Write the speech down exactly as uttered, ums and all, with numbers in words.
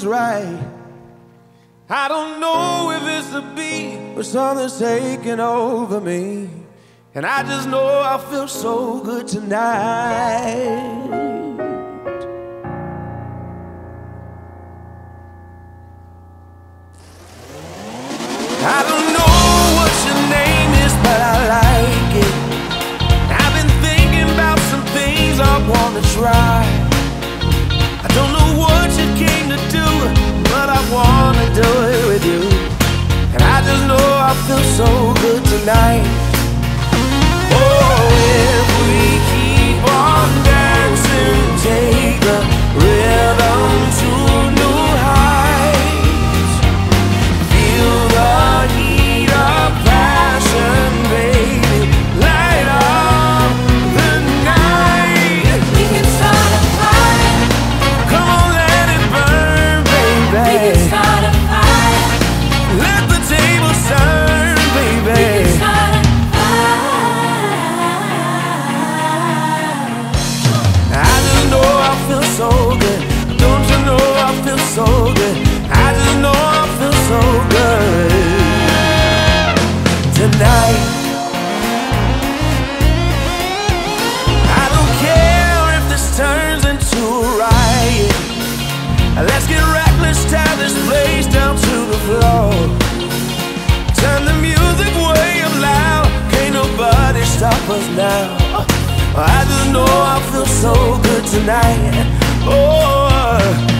right. I don't know if it's the beat, but something's taking over me, and I just know I feel so good tonight. I don't know what your name is, but I like it. I've been thinking about some things I wanna try. I don't know what you came to do, but I wanna do it with you, and I just know I feel so good tonight. Oh, if we keep on dancing, take the rhythm to new heights, feel the heat of passion, baby, light up the night. We can start a fire. Come on, let it burn, baby. We can start a fire. Let the table turn, baby. We can start a I just know I feel so good. Don't you know I feel so good? I just know I feel so good tonight. I don't care if this turns into a riot. Let's get reckless, tie this place down to the floor. Turn the music way up loud, can't nobody stop us now. I just know I feel so good tonight. Oh,